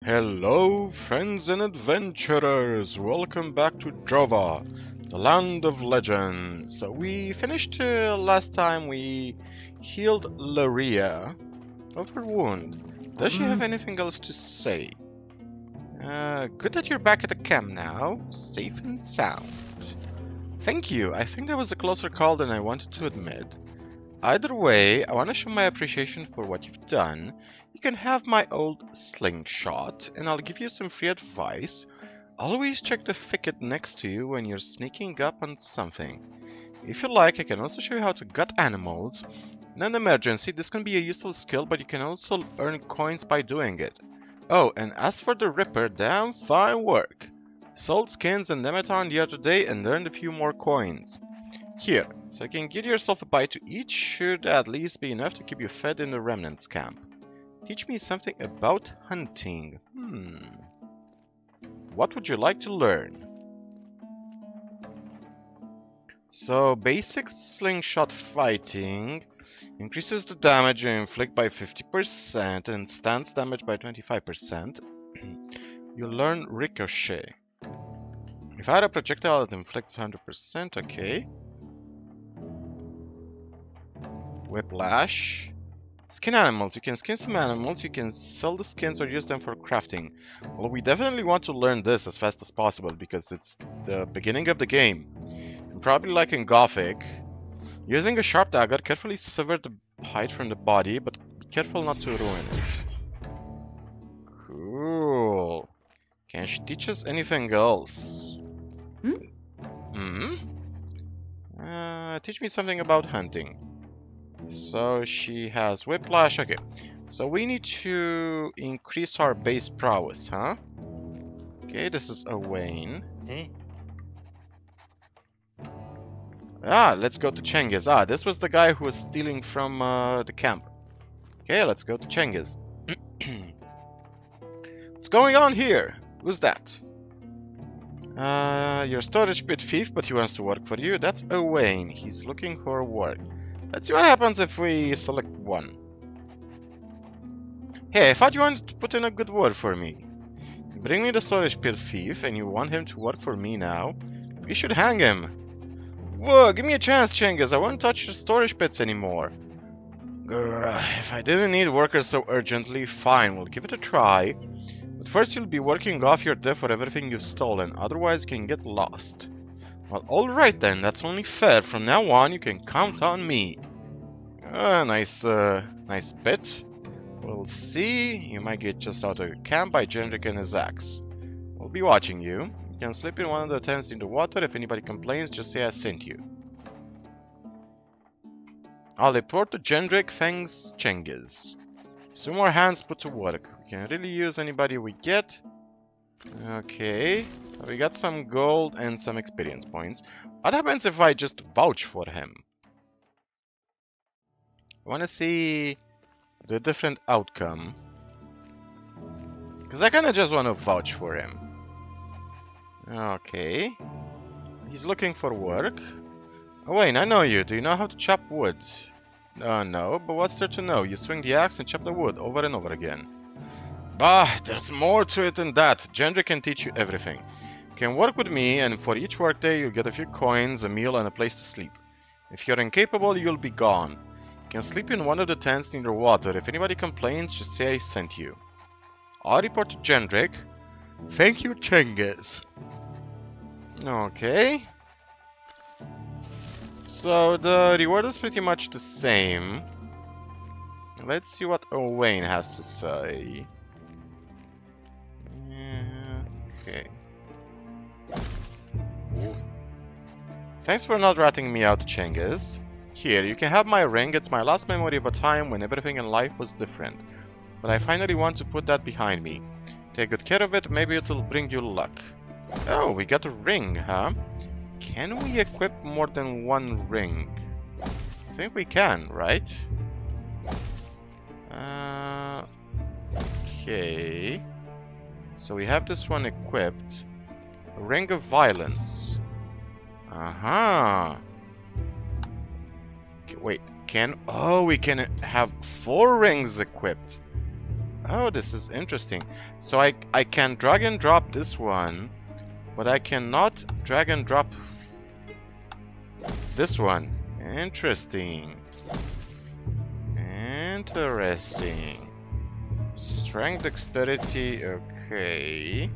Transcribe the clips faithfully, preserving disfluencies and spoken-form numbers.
Hello, friends and adventurers! Welcome back to Drova, the land of legend. So we finished uh, last time. We healed Laria of her wound. Does she have anything else to say? Uh, good that you're back at the camp now, safe and sound. Thank you. I think that was a closer call than I wanted to admit. Either way, I want to show my appreciation for what you've done. You can have my old slingshot, and I'll give you some free advice. Always check the thicket next to you when you're sneaking up on something. If you like, I can also show you how to gut animals. In an emergency, this can be a useful skill, but you can also earn coins by doing it. Oh, and as for the Ripper, damn fine work. Sold skins and Nemeton the other day and earned a few more coins. Here, so you can get yourself a bite to eat, should at least be enough to keep you fed in the Remnants camp. Teach me something about hunting. Hmm. What would you like to learn? So, basic slingshot fighting increases the damage you inflict by fifty percent and stance damage by twenty-five percent. You learn ricochet. If I had a projectile that inflicts one hundred percent, okay. Whiplash. Skin animals. You can skin some animals, you can sell the skins or use them for crafting. Well, we definitely want to learn this as fast as possible because it's the beginning of the game. And probably like in Gothic. Using a sharp dagger, carefully sever the hide from the body, but be careful not to ruin it. Cool. Can she teach us anything else? Hmm? Hmm? Uh, teach me something about hunting. So she has whiplash. Okay, so we need to increase our base prowess, huh? Okay, this is Owain. Hey. Ah, let's go to Cengiz. Ah, this was the guy who was stealing from uh, the camp. Okay, let's go to Cengiz. What's going on here? Who's that? Uh, your storage pit thief, but he wants to work for you. That's Owain. He's looking for work. Let's see what happens if we select one. Hey, I thought you wanted to put in a good word for me. You bring me the storage pit thief and you want him to work for me now? We should hang him. Whoa, give me a chance, Cengiz. I won't touch the storage pits anymore. Grr, if I didn't need workers so urgently, fine, we'll give it a try. But first you'll be working off your debt for everything you've stolen, otherwise you can get lost. Well, alright then, that's only fair. From now on, you can count on me. Ah, nice, uh, nice bit. We'll see. You might get just out of camp by Gendrick and his axe. We'll be watching you. You can sleep in one of the tents in the water. If anybody complains, just say I sent you. I'll report to Gendrick, thanks Cengiz. Two more hands put to work. We can really use anybody we get. Okay, we got some gold and some experience points. What happens if I just vouch for him? I want to see the different outcome. Because I kind of just want to vouch for him. Okay. He's looking for work. Oh, wait, I know you. Do you know how to chop wood? Uh, no, but what's there to know? You swing the axe and chop the wood over and over again. Bah, there's more to it than that. Gendrick can teach you everything. You can work with me, and for each workday you'll get a few coins, a meal, and a place to sleep. If you're incapable, you'll be gone. You can sleep in one of the tents near the water. If anybody complains, just say I sent you. I'll report to Gendrick. Thank you, Cengiz. Okay. So the reward is pretty much the same. Let's see what Owain has to say. Okay. Thanks for not ratting me out, Cengiz. Here, you can have my ring. It's my last memory of a time when everything in life was different. But I finally want to put that behind me. Take good care of it, maybe it'll bring you luck. Oh, we got a ring, huh? Can we equip more than one ring? I think we can, right? Uh, okay. So we have this one equipped. A ring of violence. Aha. Uh-huh. Okay, wait, can... Oh, we can have four rings equipped. Oh, this is interesting. So I, I can drag and drop this one, but I cannot drag and drop this one. Interesting. Interesting. Strength, dexterity, okay.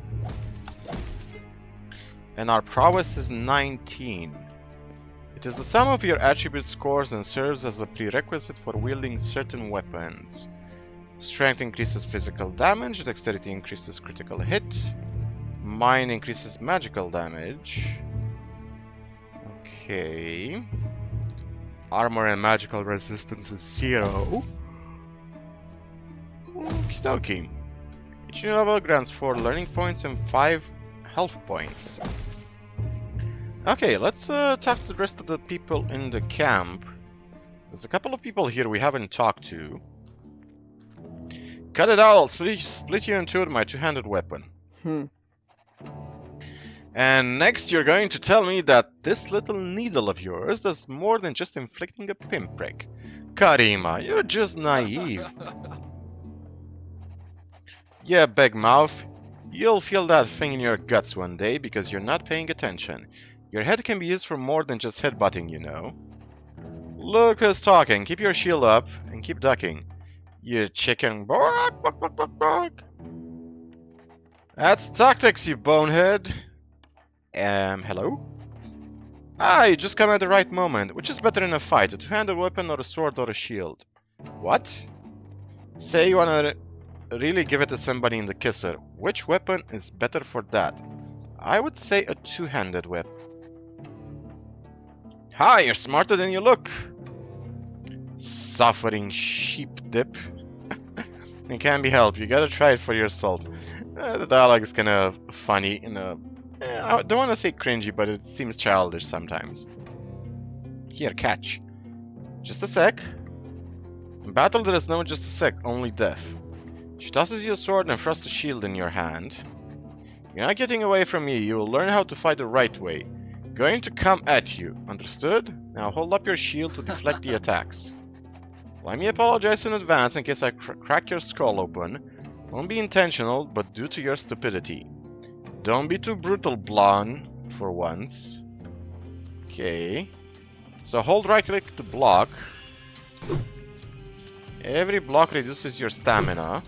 And our prowess is nineteen. It is the sum of your attribute scores and serves as a prerequisite for wielding certain weapons. Strength increases physical damage, dexterity increases critical hit, mind increases magical damage. Okay. Armor and magical resistance is zero. Okie dokie. Each new level grants four learning points and five health points. Okay, let's uh, talk to the rest of the people in the camp. There's a couple of people here we haven't talked to. Cut it out, I'll split, split you in two with my two-handed weapon. Hmm. And next you're going to tell me that this little needle of yours does more than just inflicting a pinprick. Karima, you're just naive. Yeah, big mouth. You'll feel that thing in your guts one day because you're not paying attention. Your head can be used for more than just headbutting, you know. Look who's talking. Keep your shield up and keep ducking. You chicken. Bark, bark, bark, bark, bark. That's tactics, you bonehead. Um, hello? Ah, you just come at the right moment. Which is better in a fight, a two-handed weapon or a sword or a shield? What? Say you wanna really give it to somebody in the kisser. Which weapon is better for that? I would say a two-handed weapon. Hi, you're smarter than you look. Suffering sheep dip. It can't be helped. You gotta try it for yourself. Uh, the dialogue is kind of funny. In a, eh, I don't want to say cringy, but it seems childish sometimes. Here, catch. Just a sec. In battle, there is no just a sec, only death. She tosses you a sword and thrusts a shield in your hand. You're not getting away from me. You will learn how to fight the right way. Going to come at you. Understood? Now hold up your shield to deflect the attacks. Let me apologize in advance in case I cr crack your skull open. Won't be intentional, but due to your stupidity. Don't be too brutal, blonde, for once. Okay. So hold right click to block. Every block reduces your stamina.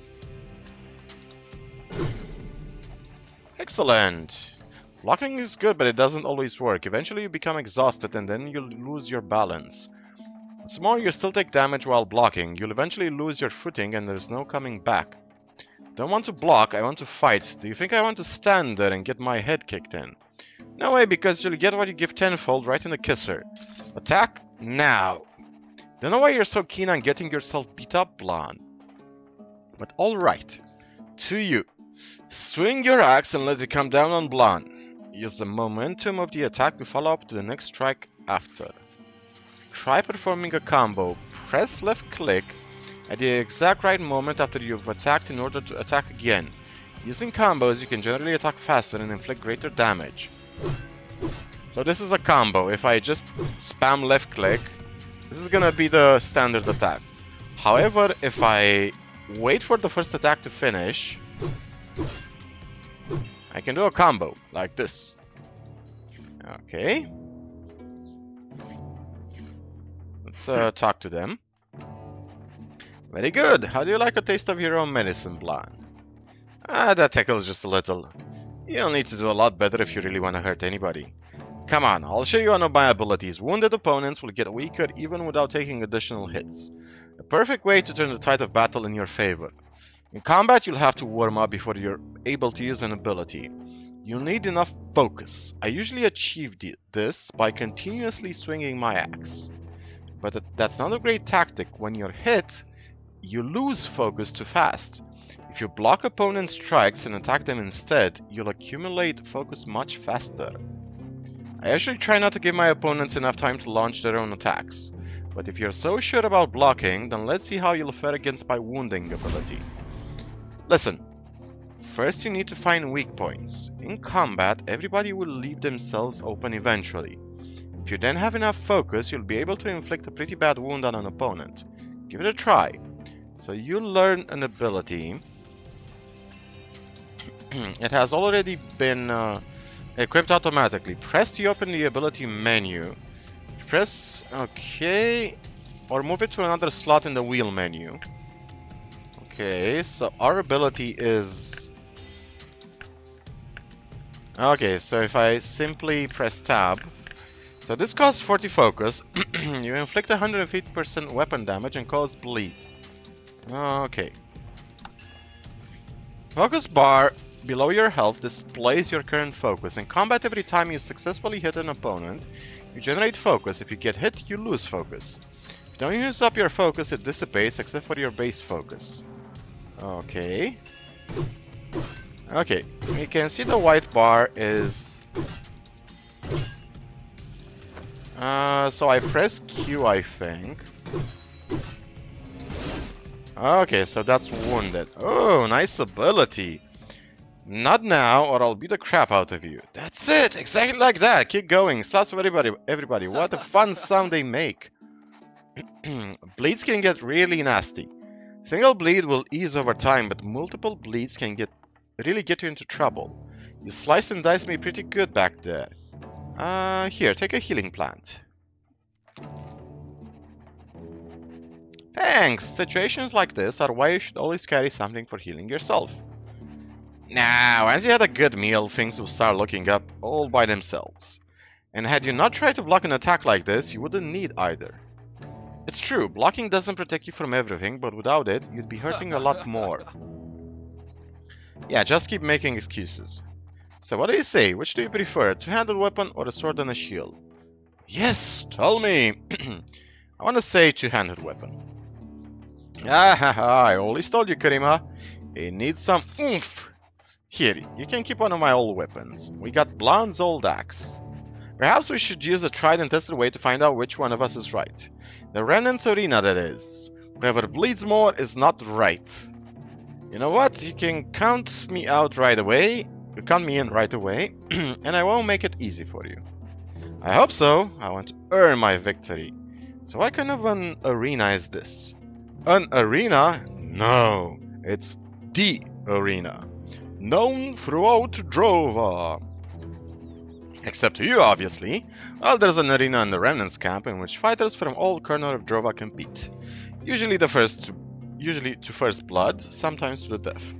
Excellent! Blocking is good, but it doesn't always work. Eventually you become exhausted and then you'll lose your balance. What's more, you still take damage while blocking. You'll eventually lose your footing and there's no coming back. Don't want to block, I want to fight. Do you think I want to stand there and get my head kicked in? No way, because you'll get what you give tenfold right in the kisser. Attack now! Don't know why you're so keen on getting yourself beat up, blonde. But alright. To you. Swing your axe and let it come down on blonde. Use the momentum of the attack to follow up to the next strike after. Try performing a combo. Press left click at the exact right moment after you've attacked in order to attack again. Using combos, you can generally attack faster and inflict greater damage. So this is a combo. If I just spam left click, this is gonna be the standard attack. However, if I wait for the first attack to finish, I can do a combo, like this. Okay. Let's uh, talk to them. Very good. How do you like a taste of your own medicine, blonde? Ah, that tickles just a little. You'll need to do a lot better if you really want to hurt anybody. Come on, I'll show you one of my abilities. Wounded opponents will get weaker even without taking additional hits. A perfect way to turn the tide of battle in your favor. In combat, you'll have to warm up before you're able to use an ability. You'll need enough focus. I usually achieve this by continuously swinging my axe. But that's not a great tactic. When you're hit, you lose focus too fast. If you block opponent strikes and attack them instead, you'll accumulate focus much faster. I actually try not to give my opponents enough time to launch their own attacks. But if you're so sure about blocking, then let's see how you'll fare against my wounding ability. Listen, first you need to find weak points. In combat, everybody will leave themselves open eventually. If you then have enough focus, you'll be able to inflict a pretty bad wound on an opponent. Give it a try. So you learn an ability. It has already been uh, equipped automatically. Press to open the ability menu. Press OK, or move it to another slot in the wheel menu. Okay, so our ability is... Okay, so if I simply press tab, so this costs forty focus. You inflict one hundred fifty percent weapon damage and cause bleed. Okay. Focus bar below your health displays your current focus. In combat, every time you successfully hit an opponent, you generate focus. If you get hit, you lose focus. If you don't use up your focus, it dissipates except for your base focus. Okay. Okay, you can see the white bar is... Uh, so I press Q, I think. Okay, so that's wounded. Oh, nice ability. Not now, or I'll beat the crap out of you. That's it! Exactly like that! Keep going. Slots for everybody. Everybody. What a fun sound they make. Bleeds can get really nasty. Single bleed will ease over time, but multiple bleeds can get really get you into trouble. You sliced and diced me pretty good back there. Uh, here, take a healing plant. Thanks! Situations like this are why you should always carry something for healing yourself. Now, as you had a good meal, things will start looking up all by themselves. And had you not tried to block an attack like this, you wouldn't need either. It's true, blocking doesn't protect you from everything, but without it, you'd be hurting a lot more. Yeah, just keep making excuses. So what do you say? Which do you prefer, a two-handed weapon or a sword and a shield? Yes, tell me! I want to say two-handed weapon. Ah ha ha, I always told you, Karima. It needs some oomph. Here, you can keep one of my old weapons. We got Blonde's old axe. Perhaps we should use a tried and tested way to find out which one of us is right. The Remnant's arena, that is. Whoever bleeds more is not right. You know what? You can count me out right away. You count me in right away. And I won't make it easy for you. I hope so. I want to earn my victory. So what kind of an arena is this? An arena? No. It's the arena. Known throughout Drova. Except to you, obviously. Well, there's an arena in the Remnants camp in which fighters from all corners of Drova compete. Usually the first to, usually to first blood, sometimes to the death.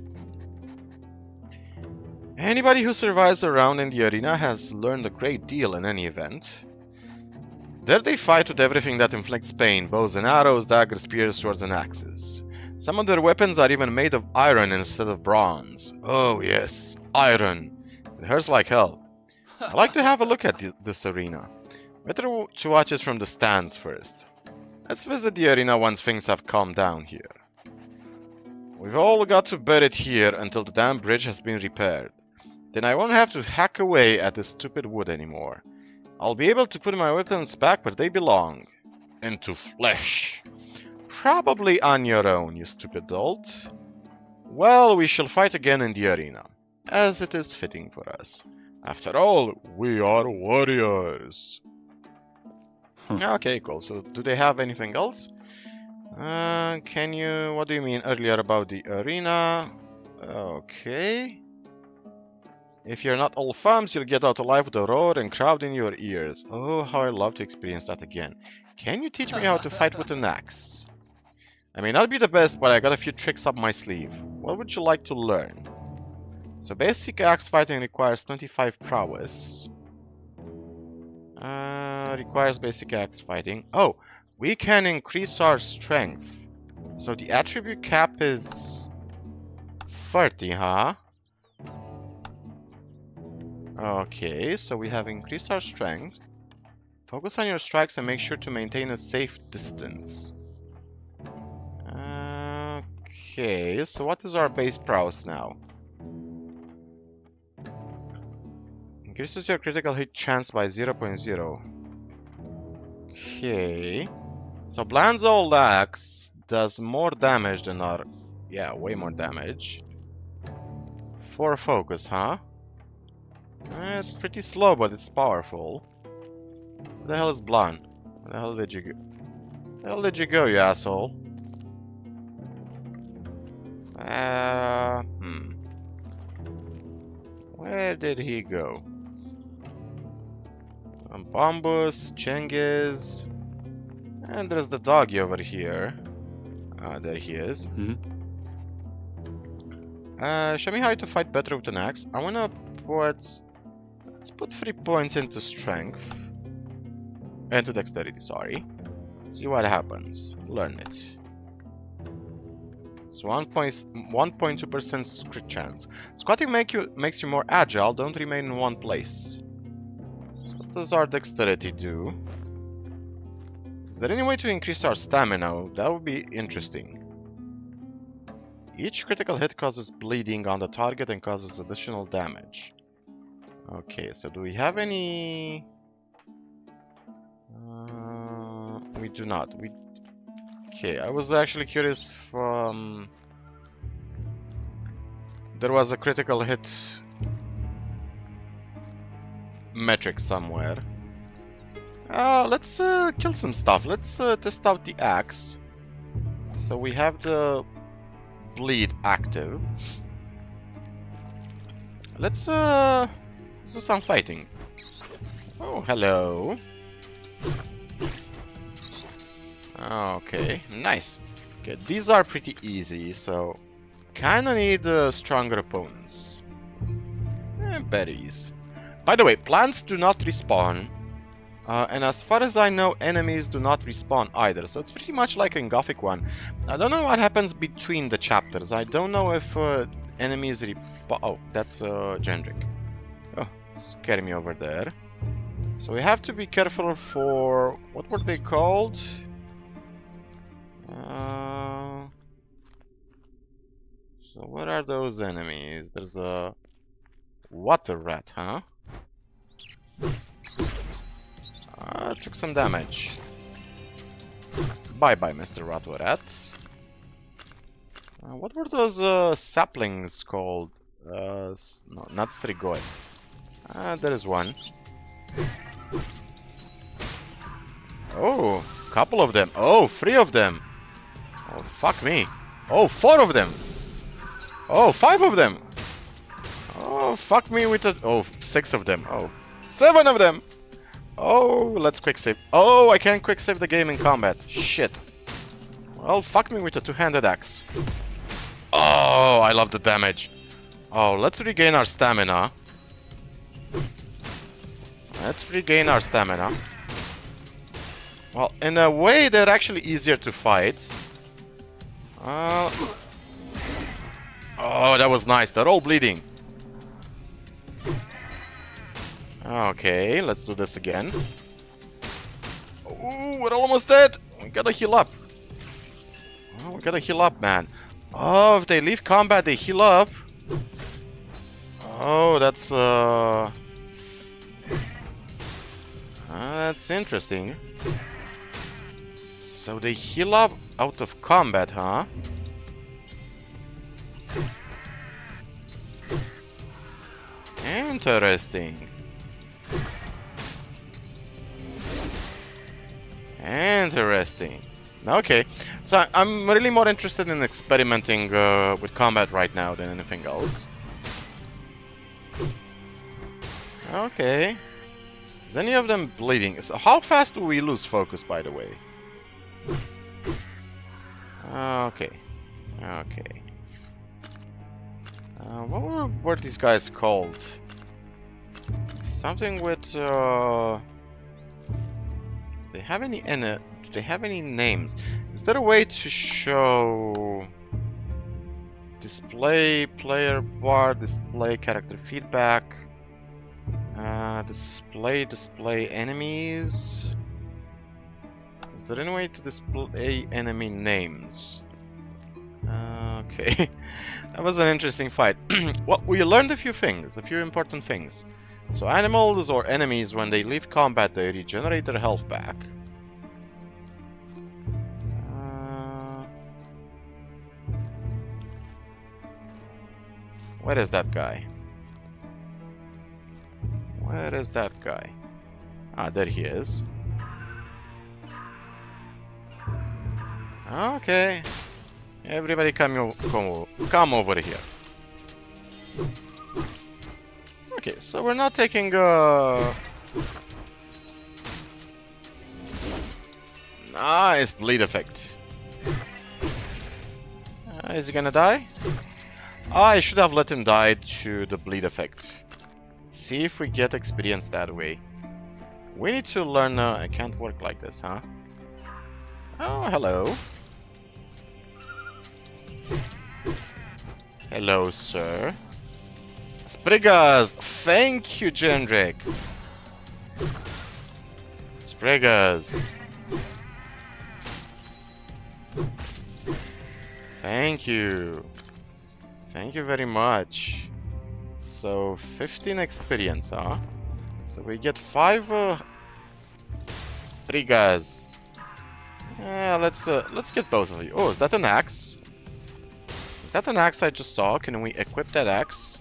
Anybody who survives a round in the arena has learned a great deal in any event. There they fight with everything that inflicts pain, bows and arrows, daggers, spears, swords and axes. Some of their weapons are even made of iron instead of bronze. Oh yes, iron. It hurts like hell. I like to have a look at th this arena. Better to watch it from the stands first. Let's visit the arena once things have calmed down here. We've all got to bear it here until the damn bridge has been repaired. Then I won't have to hack away at this stupid wood anymore. I'll be able to put my weapons back where they belong. Into flesh. Probably on your own, you stupid dolt. Well, we shall fight again in the arena, as it is fitting for us. After all, we are warriors. Hmm. Okay, cool. So, do they have anything else? Uh, can you... What do you mean earlier about the arena? Okay. If you're not all thumbs, you'll get out alive with a roar and crowd in your ears. Oh, how I'd love to experience that again. Can you teach me how to fight with an axe? I may not be the best, but I got a few tricks up my sleeve. What would you like to learn? So basic axe fighting requires twenty-five prowess. Uh, requires basic axe fighting. Oh, we can increase our strength. So the attribute cap is thirty, huh? Okay, so we have increased our strength. Focus on your strikes and make sure to maintain a safe distance. Okay, so what is our base prowess now? Increases your critical hit chance by zero point zero. Okay. So Bland's old axe does more damage than our... Yeah, way more damage. For focus, huh? Eh, it's pretty slow, but it's powerful. Where the hell is Bland? Where the hell did you go? Where the hell did you go, you asshole? Uh, hmm. Where did he go? Um, Bombus, Cengiz, and there's the doggy over here. Ah, there he is. Mm-hmm. Uh, show me how to fight better with an axe. I wanna put... Let's put three points into strength. Into dexterity, sorry. See what happens. Learn it. It's one point two percent crit chance. Squatting make you, makes you more agile. Don't remain in one place. So what does our dexterity do? Is there any way to increase our stamina? That would be interesting. Each critical hit causes bleeding on the target and causes additional damage. Okay, so do we have any... Uh, we do not. We Okay, I was actually curious if um, there was a critical hit metric somewhere. Uh, let's uh, kill some stuff. Let's uh, test out the axe. So we have the bleed active. Let's uh, do some fighting. Oh, hello. Okay, nice. Okay, these are pretty easy, so kinda need uh, stronger opponents. Eh, berries. By the way, plants do not respawn. Uh, and as far as I know, enemies do not respawn either. So it's pretty much like in Gothic one. I don't know what happens between the chapters. I don't know if uh, enemies respawn. Oh, that's uh, Gendrick. Oh, scare me over there. So we have to be careful for... What were they called? Uh, so what are those enemies? There's a water rat, huh? Uh, took some damage. Bye bye, Mister Water Rat. Uh, what were those uh, saplings called? Uh, no, not Strigoi. Uh, there is one. Oh, couple of them. Oh, three of them. Oh, fuck me. Oh, four of them. Oh, five of them. Oh, fuck me with a... Oh, six of them. Oh, seven of them. Oh, let's quick save. Oh, I can't quick save the game in combat. Shit. Well, fuck me with a two-handed axe. Oh, I love the damage. Oh, let's regain our stamina. Let's regain our stamina. Well, in a way, they're actually easier to fight. Uh, oh, that was nice. They're all bleeding. Okay, let's do this again. Oh, we're almost dead. We gotta heal up. Oh, we gotta heal up, man. Oh, if they leave combat, they heal up. Oh, that's uh, uh that's interesting. So they heal up out of combat, huh? Interesting. Interesting. Okay, so I'm really more interested in experimenting uh, with combat right now than anything else. Okay. Is any of them bleeding? So how fast do we lose focus, by the way? Okay. Okay. Uh, what were, were these guys called? Something with... Uh, do they have any... Uh, do they have any names? Is there a way to show... Display player bar, display character feedback, uh, display display enemies? Is there any way to display enemy names? Uh, okay, that was an interesting fight. Well, we learned a few things, a few important things. So animals or enemies, when they leave combat, they regenerate their health back. Where is that guy? Where is that guy? Ah, there he is. Okay. Everybody come, o come, come over here. Okay, so we're not taking uh nice bleed effect. Uh, is he gonna die? Oh, I should have let him die to the bleed effect. See if we get experience that way. We need to learn. Uh, I can't work like this, huh? Oh, hello. Hello, sir. Spriggas! Thank you, Jendrik! Spriggas! Thank you! Thank you very much. So, fifteen experience, huh? So we get five uh, Spriggas. Yeah, let's uh, let's get both of you. Oh, is that an axe? Is that an axe I just saw? Can we equip that axe?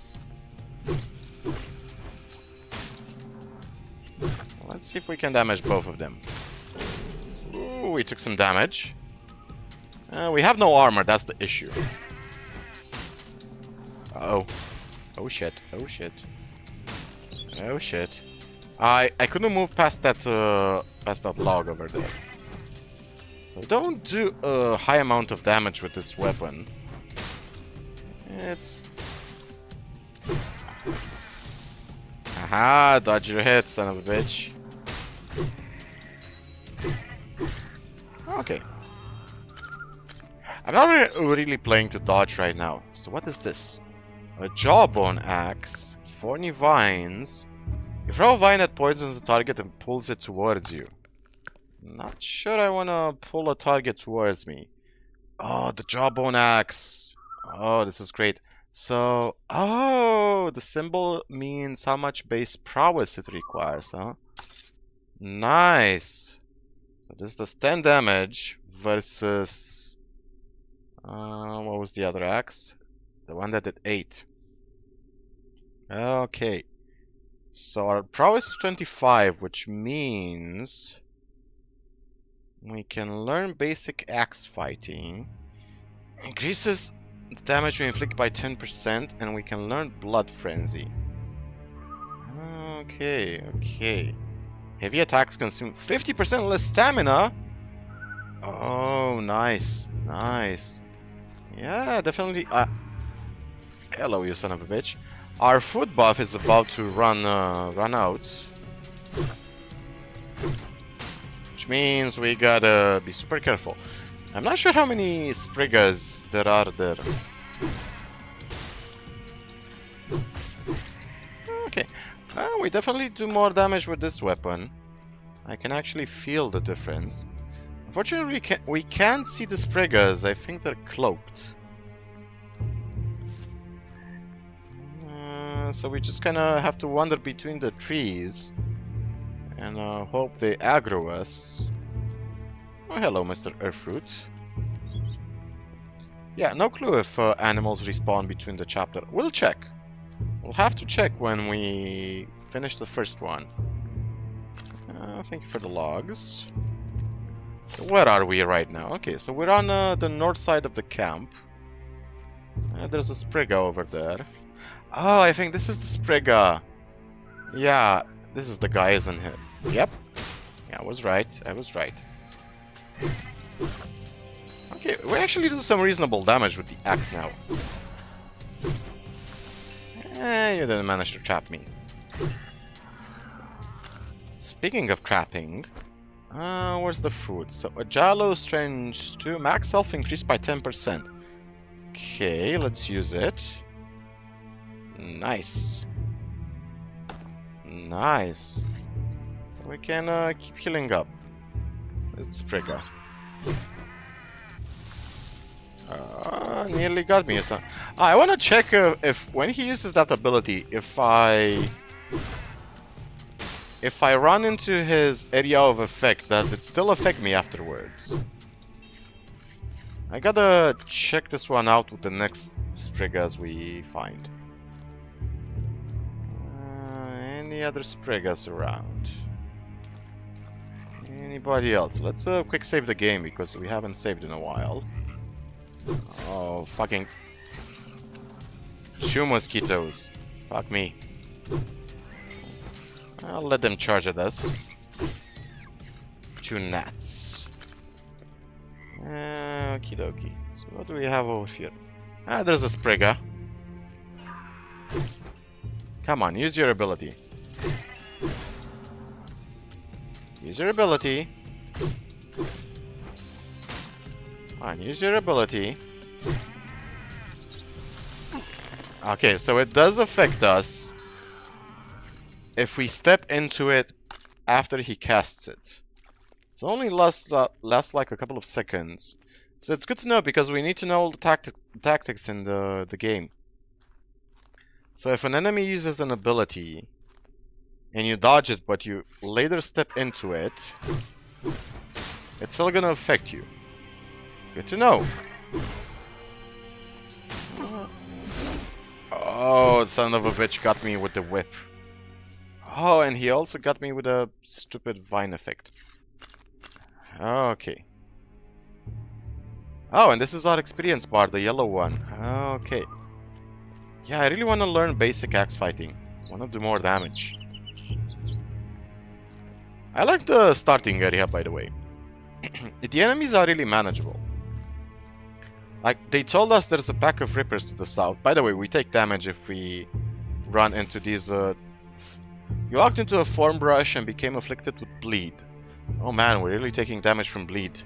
Let's see if we can damage both of them. Ooh, we took some damage. Uh, we have no armor, that's the issue. Uh oh. Oh shit, oh shit. Oh shit. I I couldn't move past that uh, past that log over there. So don't do a high amount of damage with this weapon. It's... Aha, dodge your hit, son of a bitch. Okay. I'm not re really playing to dodge right now. So what is this? A jawbone axe, thorny vines. You throw a vine that poisons the target and pulls it towards you. Not sure I want to pull a target towards me. Oh, the jawbone axe. Oh, this is great. So, oh, the symbol means how much base prowess it requires, huh? Nice. So this does ten damage versus... Uh, what was the other axe? The one that did eight. Okay. So our prowess is twenty-five, which means... we can learn basic axe fighting. Increases the damage we inflict by ten percent, and we can learn blood frenzy. Okay, okay. Heavy attacks consume fifty percent less stamina. Oh, nice, nice. Yeah, definitely. Uh, hello, you son of a bitch. Our food buff is about to run, uh, run out. Which means we gotta be super careful. I'm not sure how many Spriggas there are there. Okay, uh, we definitely do more damage with this weapon. I can actually feel the difference. Unfortunately, we can't, we can't see the Spriggas. I think they're cloaked. Uh, so we just kind of have to wander between the trees and uh, hope they aggro us. Oh, hello, Mister Earthroot. Yeah, no clue if uh, animals respawn between the chapter. We'll check. We'll have to check when we finish the first one. Uh, thank you for the logs. So where are we right now? Okay, so we're on uh, the north side of the camp. Uh, there's a Sprigga over there. Oh, I think this is the Sprigga. Yeah, this is the guy, isn't it? Yep. Yeah, I was right. I was right. Okay, we actually do some reasonable damage with the axe now. Eh, you didn't manage to trap me. Speaking of trapping, uh, where's the food? So, a Jalo Strange two, max health increased by ten percent. Okay, let's use it. Nice. Nice. So we can uh, keep healing up. Where's the Sprigga? Uh, nearly got me. Uh, I want to check uh, if when he uses that ability, if I if I run into his area of effect, does it still affect me afterwards? I gotta check this one out with the next Spriggas we find. Uh, any other Spriggas around? Anybody else? Let's uh, quick save the game because we haven't saved in a while. Oh, fucking... Two mosquitoes. Fuck me. I'll let them charge at us. Two gnats. Uh, okie dokie. So what do we have over here? Ah, there's a Sprigga. Come on, use your ability. Use your ability. Come on, use your ability. Okay, so it does affect us if we step into it after he casts it. It only lasts, uh, lasts like a couple of seconds. So it's good to know because we need to know all the tactics, tactics in the, the game. So if an enemy uses an ability and you dodge it but you later step into it, it's still gonna affect you. Good to know. Oh, son of a bitch got me with the whip. Oh, and he also got me with a stupid vine effect. Okay. Oh, and this is our experience bar, the yellow one. Okay. Yeah, I really want to learn basic axe fighting. I want to do more damage. I like the starting area, by the way. The enemies are really manageable. Like, they told us there's a pack of rippers to the south. By the way, we take damage if we run into these... Uh, you walked into a form brush and became afflicted with bleed. Oh man, we're really taking damage from bleed.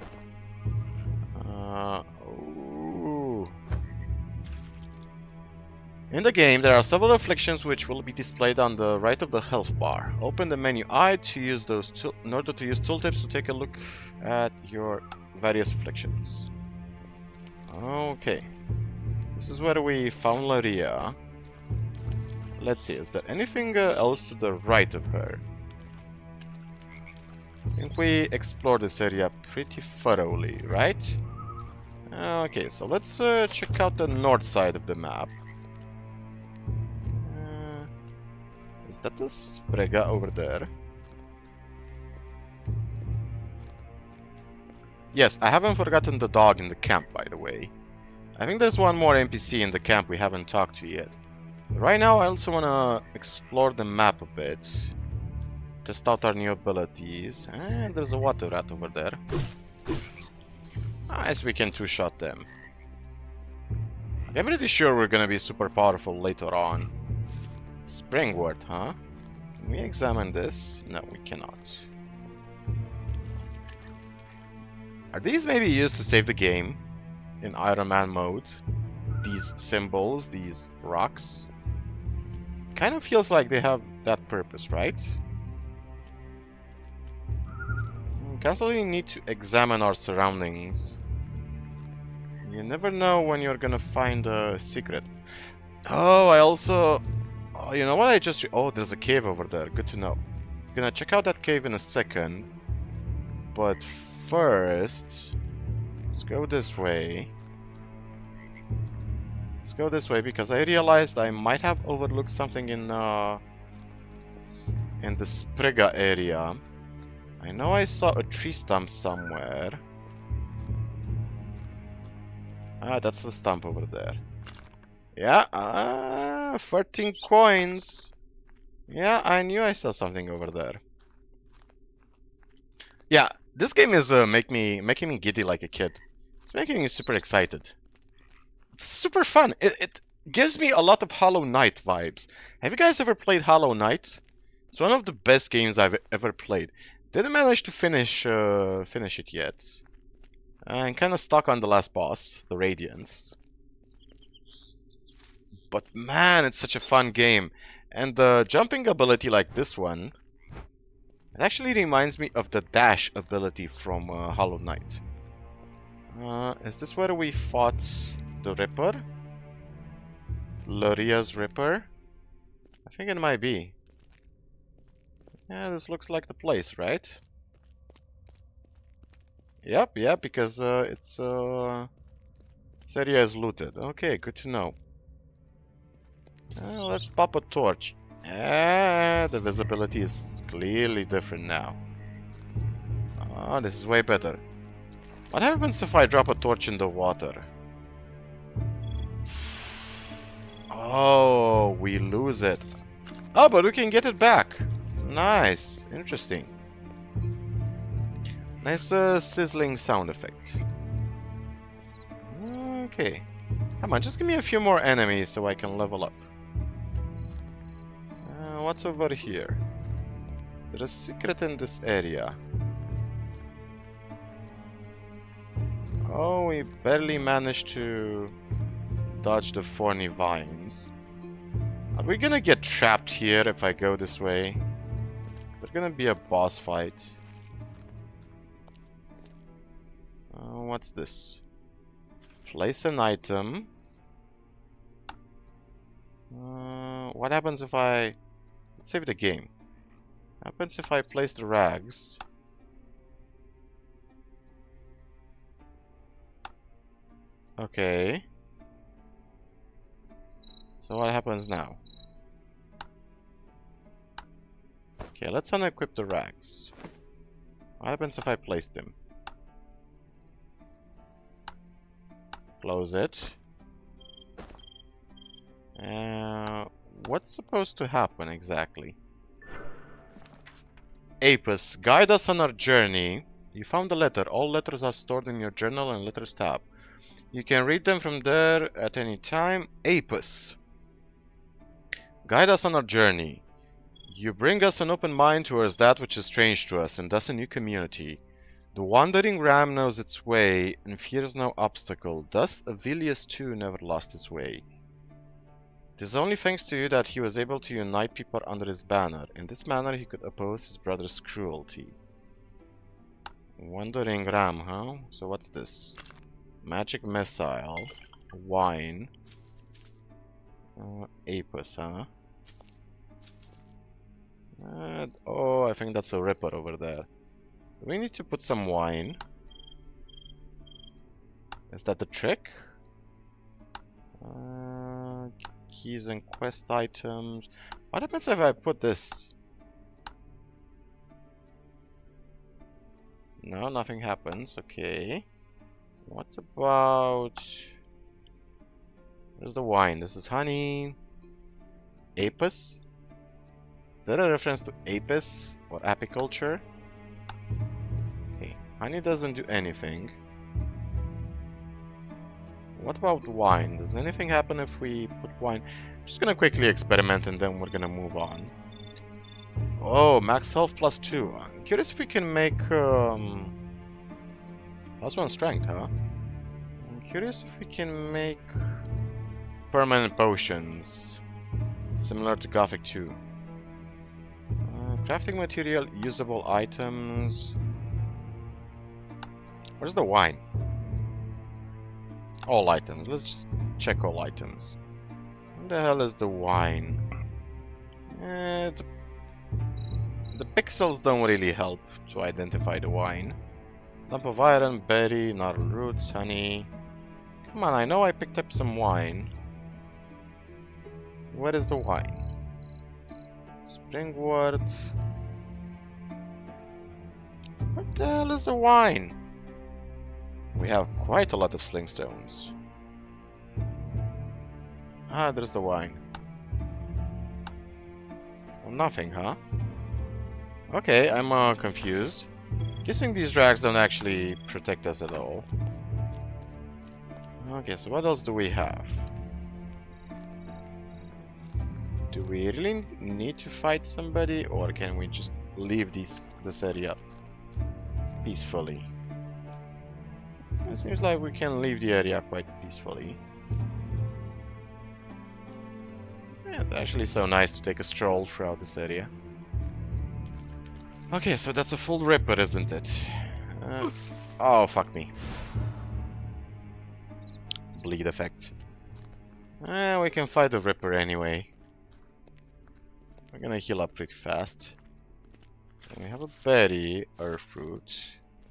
Uh, ooh. In the game, there are several afflictions which will be displayed on the right of the health bar. Open the menu I to use those tool in order to use tooltips to take a look at your various afflictions. Okay, this is where we found Laria. Let's see, is there anything uh, else to the right of her? I think we explored this area pretty thoroughly, right? Okay, so let's uh, check out the north side of the map. Uh, is that the Sprigga over there? Yes, I haven't forgotten the dog in the camp, by the way. I think there's one more N P C in the camp we haven't talked to yet. Right now, I also want to explore the map a bit. Test out our new abilities. And there's a water rat over there. Nice, we can two-shot them. I'm pretty sure we're gonna be super powerful later on. Springwort, huh? Can we examine this? No, we cannot. Are these maybe used to save the game in Iron Man mode? These symbols, these rocks? Kind of feels like they have that purpose, right? We constantly need to examine our surroundings. You never know when you're gonna find a secret. Oh, I also... Oh, you know what I just... Oh, there's a cave over there. Good to know. I'm gonna check out that cave in a second. But first... Let's go this way. Let's go this way because I realized I might have overlooked something in uh, in the Sprigga area. I know I saw a tree stump somewhere. Ah, that's the stump over there. Yeah, ah, thirteen coins. Yeah, I knew I saw something over there. Yeah, this game is uh, make me making me giddy like a kid. It's making me super excited. It's super fun. It, it gives me a lot of Hollow Knight vibes. Have you guys ever played Hollow Knight? It's one of the best games I've ever played. Didn't manage to finish uh, finish it yet. I'm kind of stuck on the last boss, the Radiance. But man, it's such a fun game. And the jumping ability like this one, it actually reminds me of the dash ability from uh, Hollow Knight. Uh, is this where we fought the Ripper? Laria's Ripper? I think it might be. Yeah, this looks like the place, right? Yep, yeah, because uh, it's uh, this area is looted. Okay, good to know. Uh, let's pop a torch. Ah, the visibility is clearly different now. Oh, this is way better. What happens if I drop a torch in the water? Oh, we lose it. Oh, but we can get it back. Nice. Interesting. Nice uh, sizzling sound effect. Okay. Come on, just give me a few more enemies so I can level up. Uh, what's over here? There's a secret in this area. Oh, we barely managed to dodge the thorny vines. Are we gonna get trapped here if I go this way? There's gonna be a boss fight. Uh, what's this? Place an item. Uh, what happens if I... Let's save the game. What happens if I place the rags? Okay. So what happens now? Okay, let's unequip the rags. What happens if I place them? Close it. Uh, what's supposed to happen exactly? Apis, guide us on our journey. You found a letter. All letters are stored in your journal and letters tab. You can read them from there at any time. Apis, guide us on our journey. You bring us an open mind towards that which is strange to us, and thus a new community. The wandering ram knows its way and fears no obstacle. Thus Avilius too never lost his way. It is only thanks to you that he was able to unite people under his banner. In this manner he could oppose his brother's cruelty. Wandering ram, huh? So what's this? Magic missile. Wine. Uh, Apis, huh? Uh, oh, I think that's a ripper over there. We need to put some wine. Is that the trick? Uh, keys and quest items. What happens if I put this? No, nothing happens. Okay. What about... Where's the wine? This is honey. Apis? Is that a reference to Apis or apiculture? Okay, honey doesn't do anything. What about wine? Does anything happen if we put wine? I'm just gonna quickly experiment and then we're gonna move on. Oh, max health plus two. I'm curious if we can make um, plus one strength, huh? I'm curious if we can make permanent potions similar to Gothic two. Uh, crafting material, usable items. Where's the wine? All items. Let's just check all items. Where the hell is the wine? Eh, the, the pixels don't really help to identify the wine. Lump of iron, berry, gnarl roots, honey. Come on, I know I picked up some wine. Where is the wine? Springwort. What the hell is the wine? We have quite a lot of slingstones. Ah, there's the wine. Well, nothing, huh? Okay, I'm uh, confused. Guessing these drags don't actually protect us at all. Okay, so what else do we have? Do we really need to fight somebody, or can we just leave this this area peacefully? It seems like we can leave the area quite peacefully. Yeah, it's actually so nice to take a stroll throughout this area. Okay, so that's a full ripper, isn't it? Uh, oh, fuck me. Bleed effect. Eh, we can fight the ripper anyway. We're gonna heal up pretty fast. And we have a berry, earth fruit.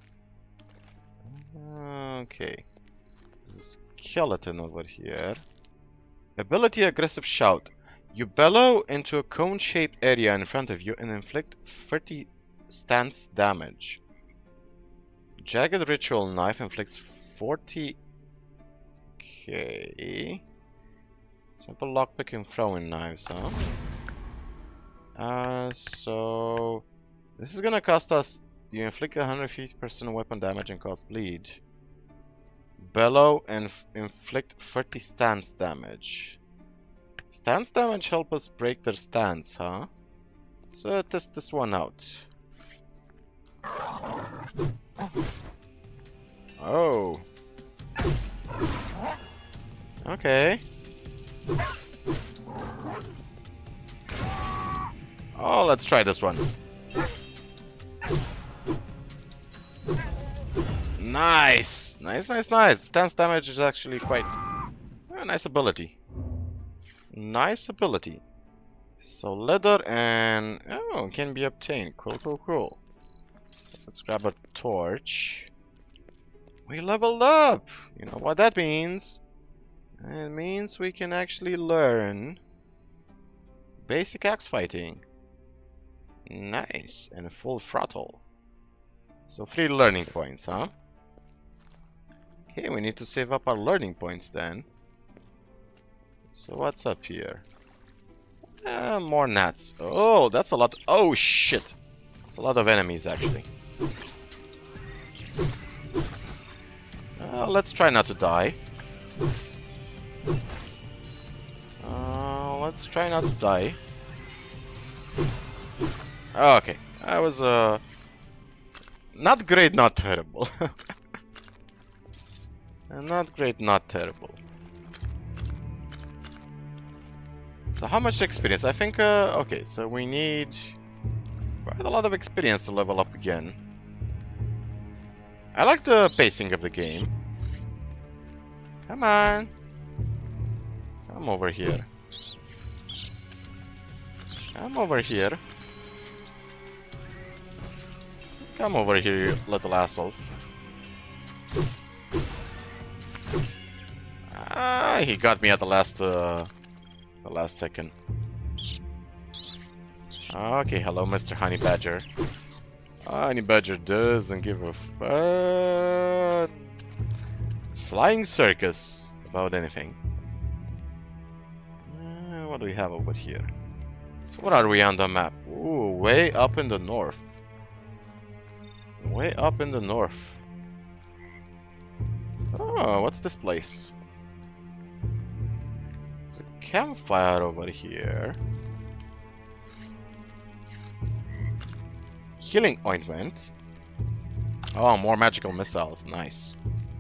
Okay. There's a skeleton over here. Ability aggressive shout. You bellow into a cone-shaped area in front of you and inflict thirty stance damage. Jagged ritual knife inflicts forty. Okay. Simple lockpicking throwing knives, huh? Uh, so... This is gonna cost us... You inflict one hundred fifty percent weapon damage and cause bleed. Bellow and inflict thirty stance damage. Stance damage help us break their stance, huh? So test this one out. Oh. Okay. Oh, let's try this one. Nice! Nice, nice, nice. Stance damage is actually quite a nice ability. Nice ability. So leather and... Oh, can be obtained. Cool, cool, cool. Let's grab a torch. We leveled up! You know what that means? It means we can actually learn basic axe fighting. Nice. And full throttle. So three learning points, huh? Okay, we need to save up our learning points then. So what's up here? Uh, more gnats. Oh, that's a lot. Oh shit! That's a lot of enemies actually. Uh, let's try not to die. Uh, let's try not to die. Okay, that was uh not great, not terrible. Not great, not terrible. So how much experience? I think, uh, okay, so we need quite a lot of experience to level up again. I like the pacing of the game. Come on. Come over here. Come over here. Come over here, you little asshole. Ah, he got me at the last, uh, the last second. Okay, hello, Mister Honey Badger. Honey Badger doesn't give a fuck. Flying circus about anything. Uh, what do we have over here? So what are we on the map? Ooh, way up in the north. Way up in the north. Oh, what's this place? There's a campfire over here. Healing ointment. Oh, more magical missiles. Nice.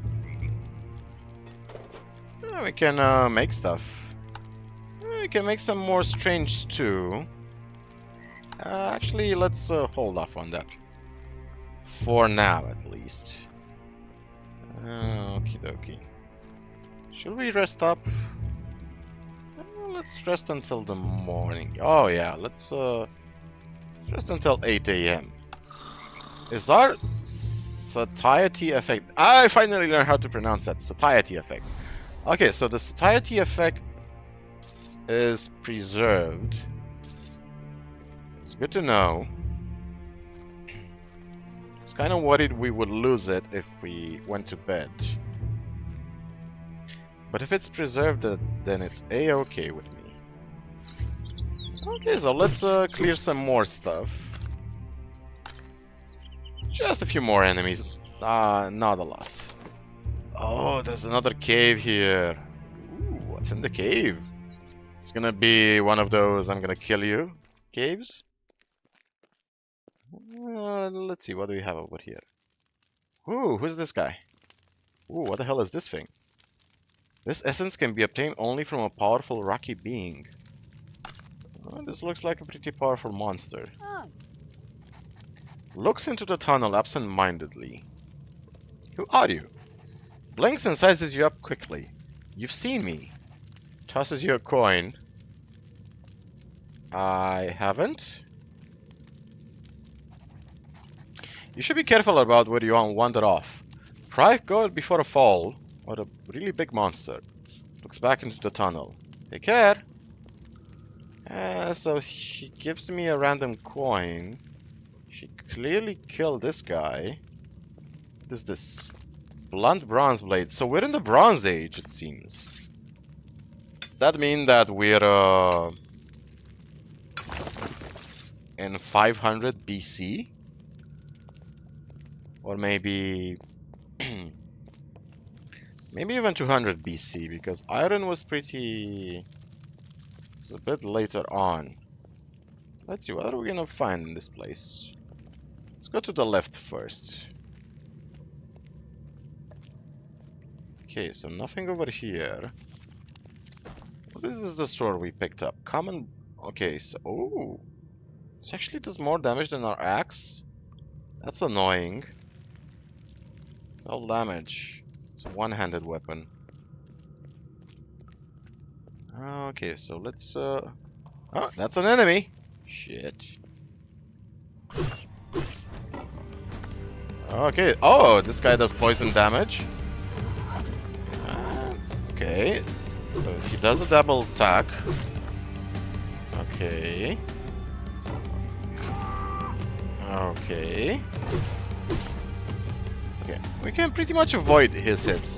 Uh, we can uh, make stuff. Uh, we can make some more strange stew. Uh, actually, let's uh, hold off on that. For now, at least. Uh, okie dokie. Should we rest up? Uh, let's rest until the morning. Oh yeah, let's uh, rest until eight A M Is our satiety effect... I finally learned how to pronounce that. Satiety effect. Okay, so the satiety effect is preserved. It's good to know. I was kind of worried we would lose it if we went to bed. But if it's preserved, then it's a-okay with me. Okay, so let's uh, clear some more stuff. Just a few more enemies. Uh, not a lot. Oh, there's another cave here. Ooh, what's in the cave? It's gonna be one of those I'm gonna kill you caves. Uh, let's see, what do we have over here? Ooh, who's this guy? Ooh, what the hell is this thing? This essence can be obtained only from a powerful rocky being. Oh, this looks like a pretty powerful monster. Oh. Looks into the tunnel absent-mindedly. Who are you? Blinks and sizes you up quickly. You've seen me. Tosses you a coin. I haven't. You should be careful about where you wander off. Try go before a fall or a really big monster. Looks back into the tunnel. Take care. Uh, so she gives me a random coin. She clearly killed this guy. What is this? Blunt bronze blade. So we're in the Bronze Age, it seems. Does that mean that we're uh, in five hundred B C? Or maybe... maybe even two hundred B C, because iron was pretty... it's a bit later on. Let's see, what are we gonna find in this place? Let's go to the left first. Okay, so nothing over here. What is the sword we picked up? Common... okay, so... oh! This actually does more damage than our axe. That's annoying. No damage. It's a one-handed weapon. Okay, so let's... uh... oh, that's an enemy! Shit. Okay, oh, this guy does poison damage. Uh, okay, so he does a double attack. Okay. Okay. Okay, we can pretty much avoid his hits.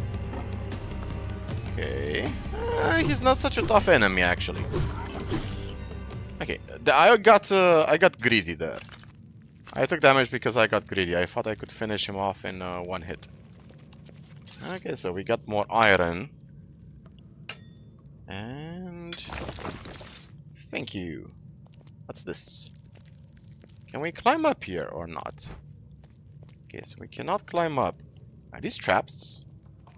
Okay. Uh, he's not such a tough enemy, actually. Okay, I got uh, I got greedy there. I took damage because I got greedy. I thought I could finish him off in uh, one hit. Okay, so we got more iron. And... thank you. What's this? Can we climb up here or not? Okay, so we cannot climb up. Are these traps?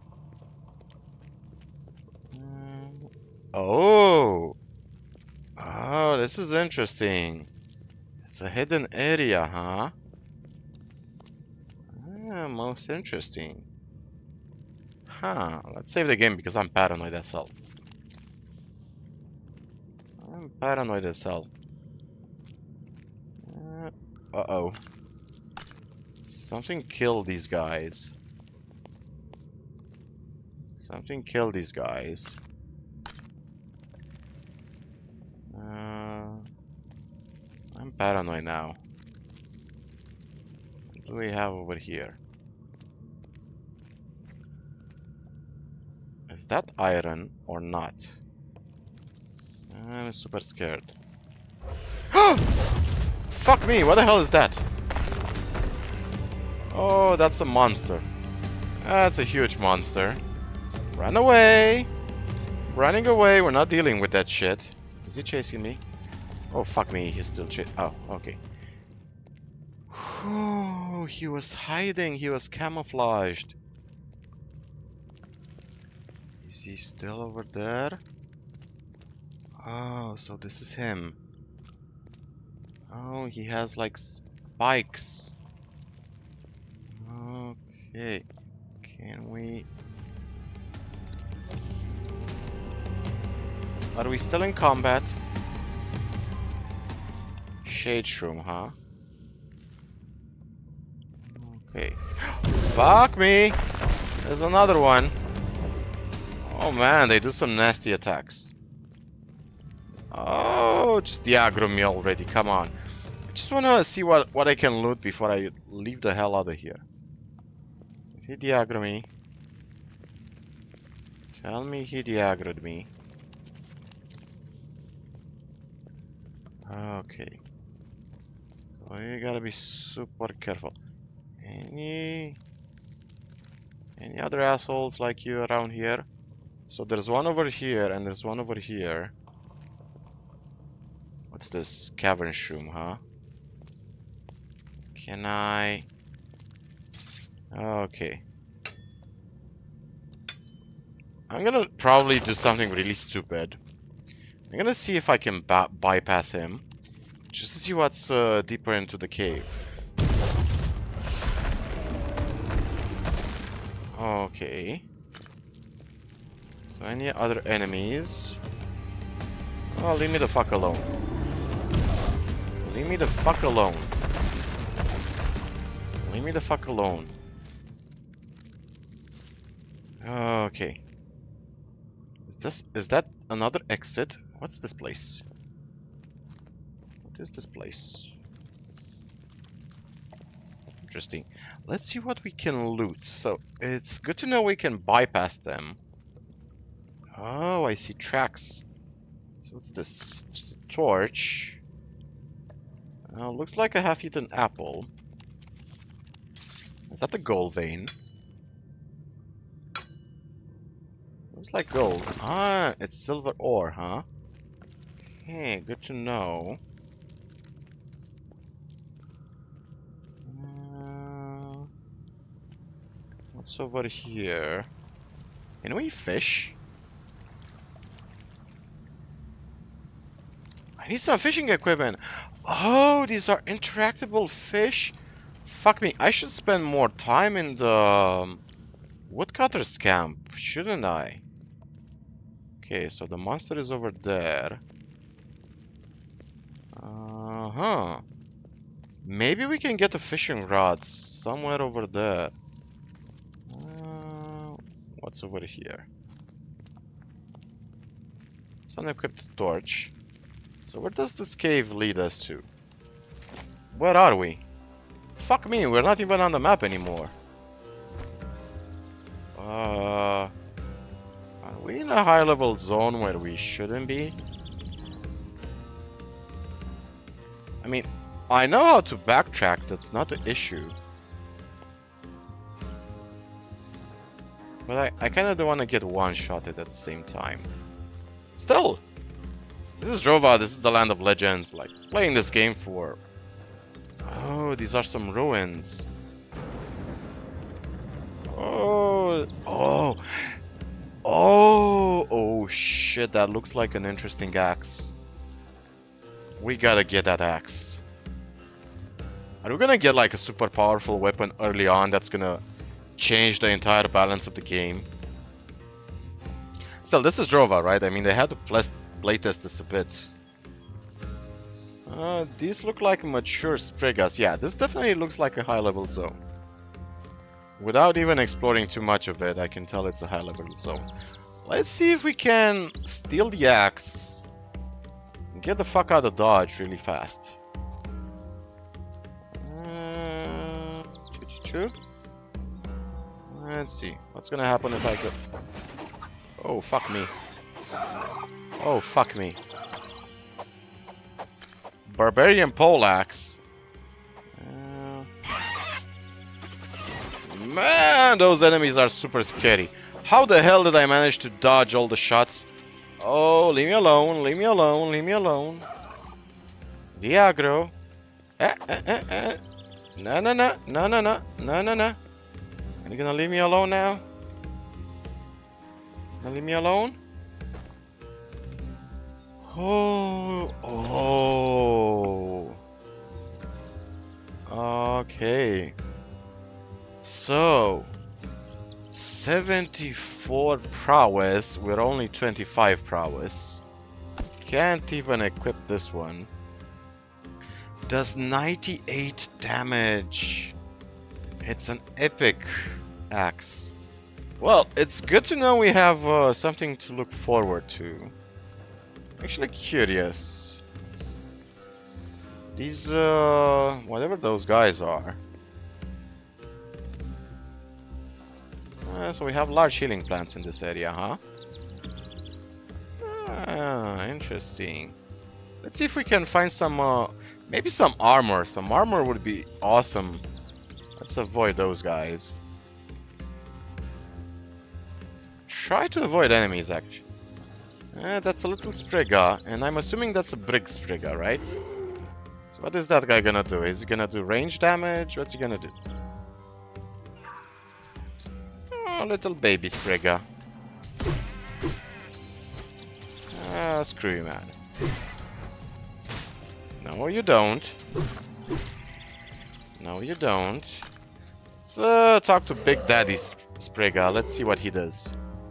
Um, oh! Oh, this is interesting. It's a hidden area, huh? Ah, most interesting. Huh, let's save the game because I'm paranoid as hell. I'm paranoid as hell. Uh, uh-oh. Something killed these guys. Something killed these guys. Uh, I'm paranoid now. What do we have over here? Is that iron or not? I'm super scared. Fuck me! What the hell is that? Oh, that's a monster. That's a huge monster. Run away! Running away, we're not dealing with that shit. Is he chasing me? Oh, fuck me, he's still chasing. Oh, okay. Oh, he was hiding, he was camouflaged. Is he still over there? Oh, so this is him. Oh, he has like spikes. Okay. Can we... are we still in combat? Shade shroom, huh? Okay. Fuck me! There's another one. Oh man, they do some nasty attacks. Oh, just aggro me already, come on. I just wanna see what, what I can loot before I leave the hell out of here. He aggro me. Tell me he aggroed me. Okay. So you gotta be super careful. Any... any other assholes like you around here? So there's one over here and there's one over here. What's this? Cavern shroom, huh? Can I... okay. I'm gonna probably do something really stupid. I'm gonna see if I can ba bypass him. Just to see what's uh, deeper into the cave. Okay. So any other enemies? Oh, leave me the fuck alone. Leave me the fuck alone. Leave me the fuck alone. Okay. Is this is that another exit? What's this place? What is this place? Interesting. Let's see what we can loot. So it's good to know we can bypass them. Oh, I see tracks. So what's this? Just a torch. Uh, looks like a half-eaten apple. Is that the gold vein? Looks like gold. Ah, it's silver ore, huh? Hey, good to know. Uh, what's over here? Can we fish? I need some fishing equipment. Oh, these are interactable fish? Fuck me, I should spend more time in the um, woodcutter's camp, shouldn't I? Okay, so the monster is over there. Uh-huh. Maybe we can get a fishing rod somewhere over there. Uh, what's over here? It's an unequipped torch. So where does this cave lead us to? Where are we? Fuck me, we're not even on the map anymore. Uh, are we in a high level zone where we shouldn't be? I mean, I know how to backtrack, that's not the issue. But I, I kinda don't wanna get one-shotted at the same time. Still! This is Drova, this is the land of legends, like, playing this game for... Oh, these are some ruins. Oh, oh, oh, oh shit, that looks like an interesting axe. We gotta get that axe. Are we gonna get like a super powerful weapon early on that's gonna change the entire balance of the game? Still, this is Drova, right? I mean, they had to playtest this a bit. Uh, these look like mature Spriggas. Yeah, this definitely looks like a high-level zone. Without even exploring too much of it, I can tell it's a high-level zone. Let's see if we can steal the axe and get the fuck out of Dodge really fast. Uh, two, two. Let's see. What's gonna happen if I go... Oh, fuck me. Oh, fuck me. Barbarian poleaxe. Uh, man, those enemies are super scary. How the hell did I manage to dodge all the shots? Oh, leave me alone, leave me alone, leave me alone. The aggro. Eh, eh, eh, eh. No, no, no, no, no, no, no, no, no. Are you gonna leave me alone now? Gonna leave me alone? Oh, oh. Okay. So, seventy-four prowess with only twenty-five prowess. Can't even equip this one. Does ninety-eight damage. It's an epic axe. Well, it's good to know we have uh, something to look forward to. Actually curious. These, uh, whatever those guys are. Uh, so we have large healing plants in this area, huh? Ah, interesting. Let's see if we can find some, uh, maybe some armor. Some armor would be awesome. Let's avoid those guys. Try to avoid enemies, actually. Uh, that's a little Sprigga, and I'm assuming that's a big Sprigga, right? So what is that guy gonna do? Is he gonna do range damage? What's he gonna do? Oh, little baby Sprigga. Ah, screw you, man. No, you don't. No, you don't. Let's uh, talk to Big Daddy Sprigga. Let's see what he does.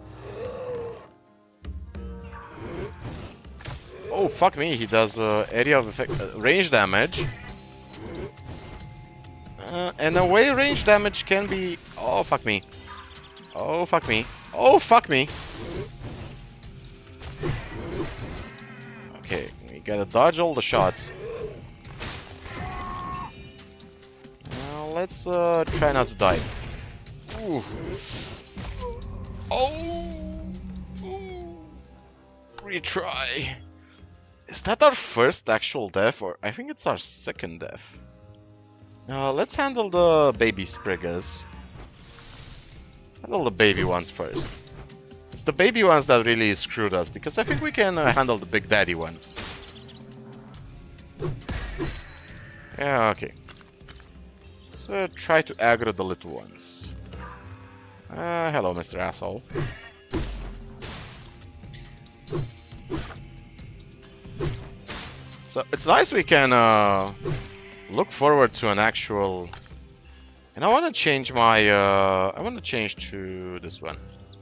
Oh, fuck me, he does uh, area of effect, uh, range damage. Uh, and a way range damage can be... Oh, fuck me. Oh, fuck me. Oh, fuck me. Okay, we gotta dodge all the shots. Now, let's uh, try not to die. Ooh. Oh! Ooh. retry. Is that our first actual death, or I think it's our second death? Uh, let's handle the baby Spriggas. Handle the baby ones first. It's the baby ones that really screwed us, because I think we can uh, handle the big daddy one. Yeah, okay. Let's uh, try to aggro the little ones. Uh, hello, Mister Asshole. So it's nice we can uh, look forward to an actual. And I want to change my. Uh, I want to change to this one,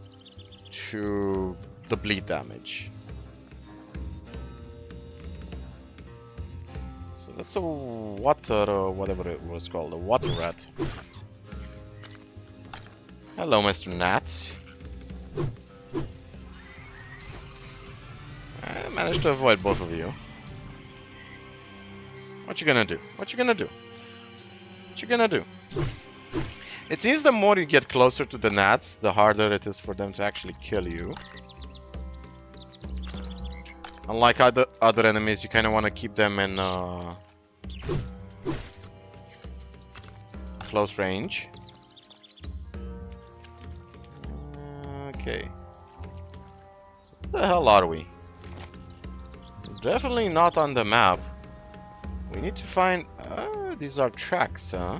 to the bleed damage. So that's a water, uh, whatever it was called, a water rat. Hello, Mister Gnat. I managed to avoid both of you. What you gonna do? What you gonna do? What you gonna do? It seems the more you get closer to the gnats, the harder it is for them to actually kill you. Unlike other other enemies, you kind of want to keep them in uh, close range. Okay. Where the hell are we? Definitely not on the map. We need to find... Uh, these are tracks, huh?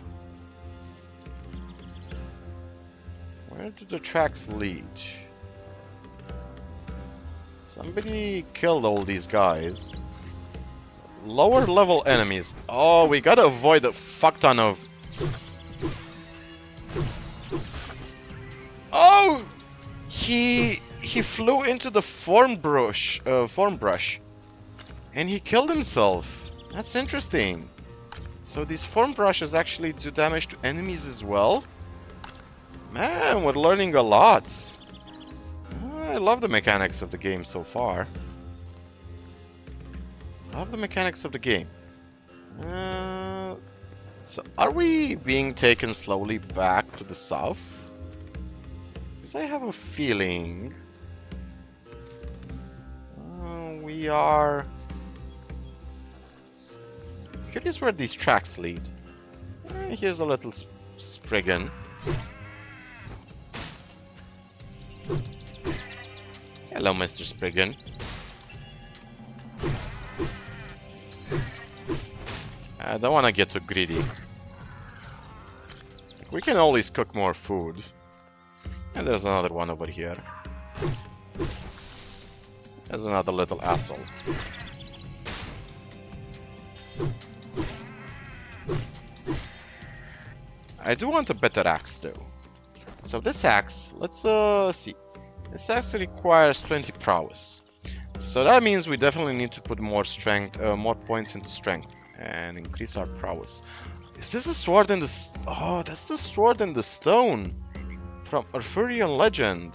Where do the tracks lead? Somebody killed all these guys. So, lower level enemies. Oh, we gotta avoid a fuck ton of... Oh! He... He flew into the form brush, uh, form brush. And he killed himself. That's interesting. So these form brushes actually do damage to enemies as well? Man, we're learning a lot. I love the mechanics of the game so far. Love the mechanics of the game. Uh, so are we being taken slowly back to the south? Because I have a feeling... Uh, we are... Curious where these tracks lead. Eh, here's a little sp Spriggan. Hello, Mister Spriggan. I don't want to get too greedy. We can always cook more food. And there's another one over here. There's another little asshole. I do want a better axe though. So this axe, let's uh see. This axe requires twenty prowess. So that means we definitely need to put more strength, uh, more points into strength and increase our prowess. Is this a sword in the... Oh, that's the sword in the stone from Arthurian legend.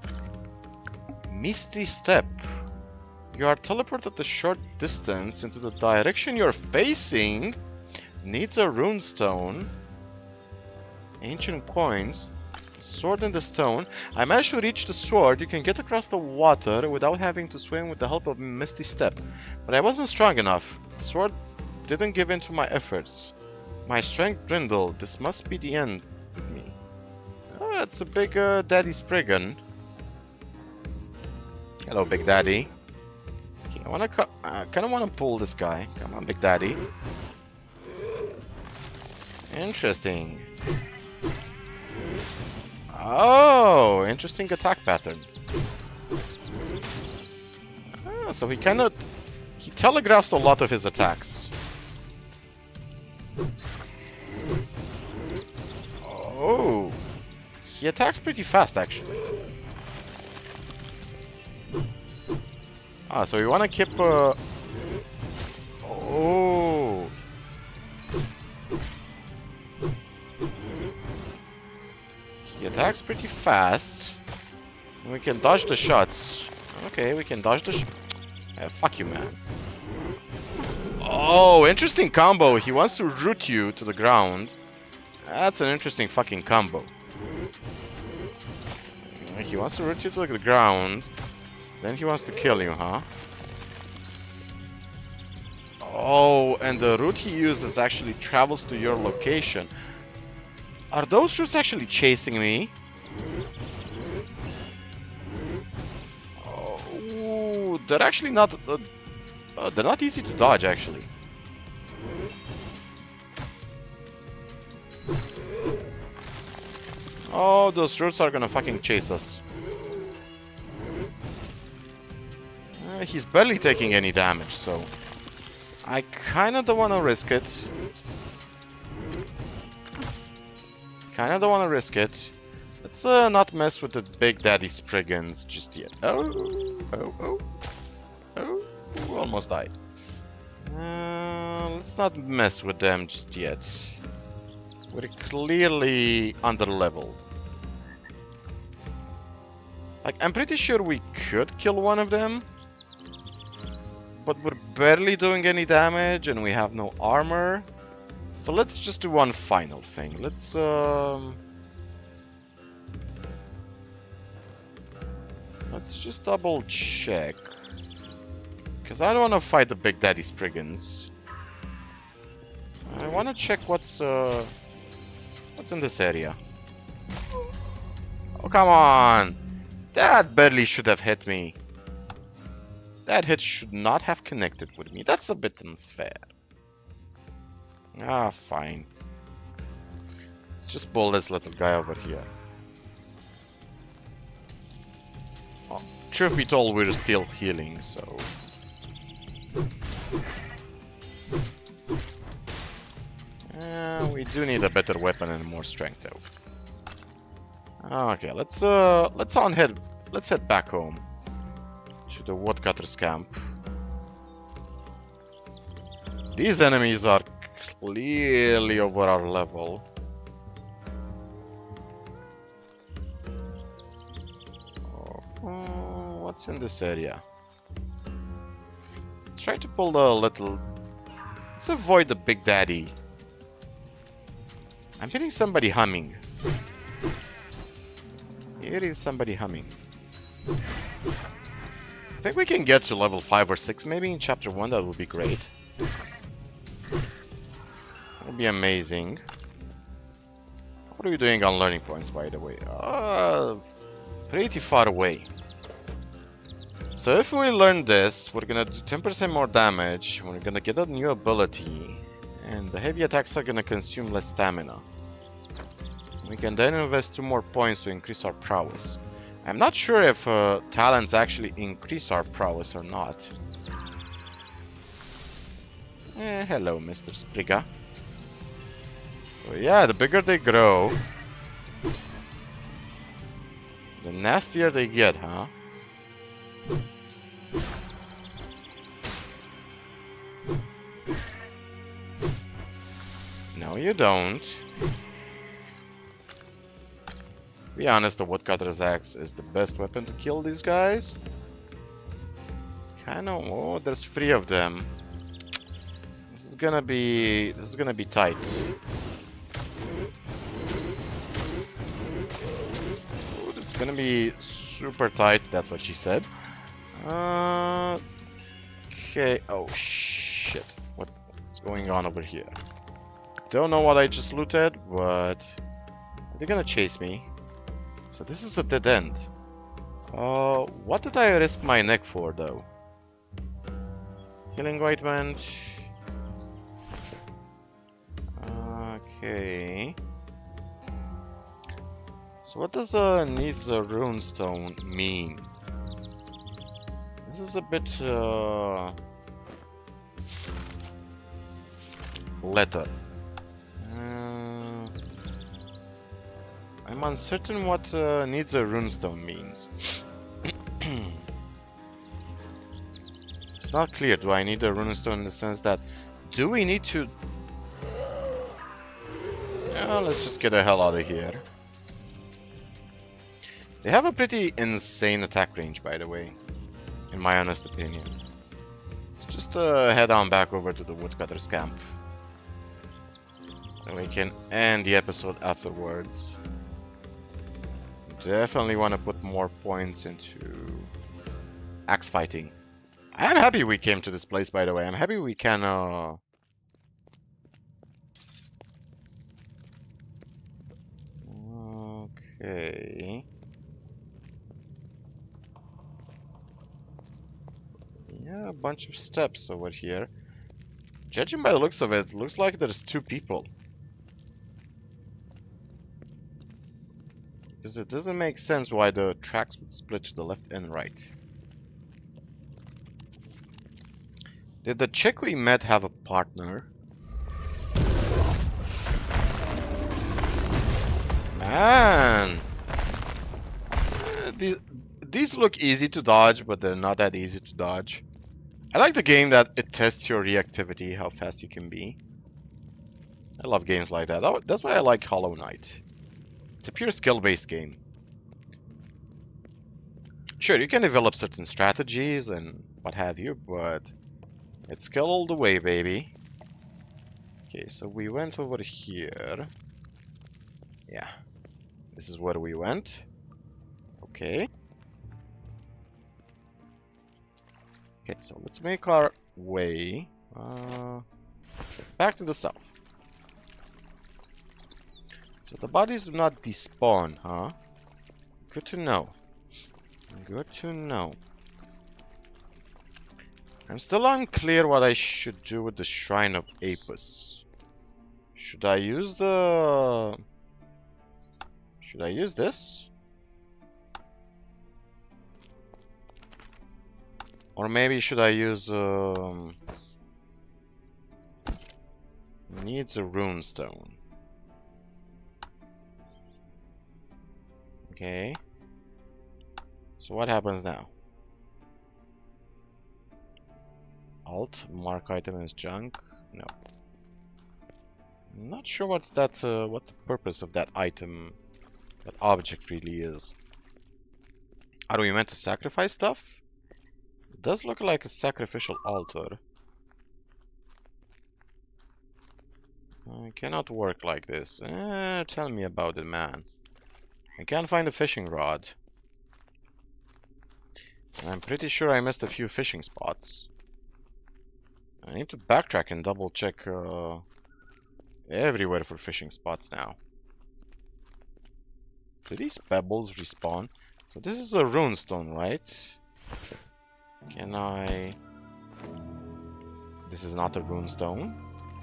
Misty Step. You are teleported a short distance into the direction you're facing. Needs a rune stone. Ancient coins. Sword in the stone. I managed to reach the sword. You can get across the water without having to swim with the help of Misty Step. But I wasn't strong enough. The sword didn't give in to my efforts. My strength dwindled. This must be the end with me. Oh, that's a big uh, Daddy Spriggan. Hello, Big Daddy. Okay, I wanna cut. I kind of want to pull this guy. Come on, Big Daddy. Interesting. Oh, interesting attack pattern. Ah, so he kind of... He telegraphs a lot of his attacks. Oh. He attacks pretty fast, actually. Ah, so we want to keep... Uh... Oh. He attacks pretty fast. We can dodge the shots. Okay, we can dodge the sh uh, fuck you, man. Oh, interesting combo. He wants to root you to the ground. That's an interesting fucking combo. He wants to root you to the ground. Then he wants to kill you, huh? Oh, and the route he uses actually travels to your location. Are those routes actually chasing me? Oh, they're actually not... Uh, uh, they're not easy to dodge, actually. Oh, those routes are gonna fucking chase us. Uh, he's barely taking any damage, so... I kinda don't wanna risk it. Kinda don't wanna risk it. Let's uh, not mess with the Big Daddy Spriggas just yet. Oh, oh, oh, oh, Ooh, almost died. Uh, let's not mess with them just yet. We're clearly under-leveled. Like, I'm pretty sure we could kill one of them. But we're barely doing any damage and we have no armor. So let's just do one final thing. Let's, um... let's just double check. Because I don't want to fight the Big Daddy Spriggas. I want to check what's, uh... what's in this area. Oh, come on! That barely should have hit me. That hit should not have connected with me. That's a bit unfair. Ah, fine. Let's just pull this little guy over here. Oh, truth be told, we're still healing, so... Uh, we do need a better weapon and more strength, though. Okay, let's uh, let's on head. Let's head back home to the woodcutter's camp. These enemies are clearly over our level. Oh, what's in this area? Let's try to pull the little... Let's avoid the Big Daddy. I'm hearing somebody humming. Here is somebody humming. I think we can get to level five or six maybe in chapter one. That would be great. That would be amazing. What are we doing on learning points, by the way? Uh, pretty far away. So if we learn this, we're gonna do ten percent more damage. We're gonna get a new ability. And the heavy attacks are gonna consume less stamina. We can then invest two more points to increase our prowess. I'm not sure if uh, talents actually increase our prowess or not. Eh, hello, Mister Sprigga. So yeah, the bigger they grow, the nastier they get, huh? No, you don't. Be honest, the woodcutter's axe is the best weapon to kill these guys. Kinda. Oh, there's three of them. This is gonna be. This is gonna be tight. Ooh, this is gonna be super tight. That's what she said. Uh, okay. Oh shit! What, what's going on over here? Don't know what I just looted, but they're gonna chase me. So this is a dead end. Uh, what did I risk my neck for, though? Healing ointment. Okay. So what does uh, needs a runestone mean? This is a bit uh, letter. Uh, I'm uncertain what uh, needs a runestone means. It's not clear. Do I need a runestone in the sense that... Do we need to... Yeah, let's just get the hell out of here. They have a pretty insane attack range, by the way. In my honest opinion. Let's just uh, head on back over to the woodcutter's camp. And we can end the episode afterwards. Definitely want to put more points into Axe fighting. I'm happy we came to this place, by the way. I'm happy we can, uh... Okay... Yeah, a bunch of steps over here. Judging by the looks of it, looks like there's two people. Because it doesn't make sense why the tracks would split to the left and right. Did the chick we met have a partner? Man! Uh, these, these look easy to dodge, but they're not that easy to dodge. I like the game that it tests your reactivity, how fast you can be. I love games like that. That's why I like Hollow Knight. It's a pure skill-based game. Sure, you can develop certain strategies and what have you, but it's skill all the way, baby. Okay, so we went over here. Yeah, this is where we went. Okay. Okay, so let's make our way uh, back to the south. So the bodies do not despawn, huh? Good to know. Good to know. I'm still unclear what I should do with the Shrine of Apis. Should I use the... Should I use this? Or maybe should I use... Um... Needs a rune stone. Okay. So what happens now? Alt, mark item as junk? No. I'm not sure what's that, uh, what the purpose of that item, that object really is. Are we meant to sacrifice stuff? It does look like a sacrificial altar. It cannot work like this. Eh, tell me about it, man. I can't find a fishing rod. I'm pretty sure I missed a few fishing spots. I need to backtrack and double check uh, everywhere for fishing spots now. Do these pebbles respawn? So this is a rune stone, right? Can I... This is not a rune stone.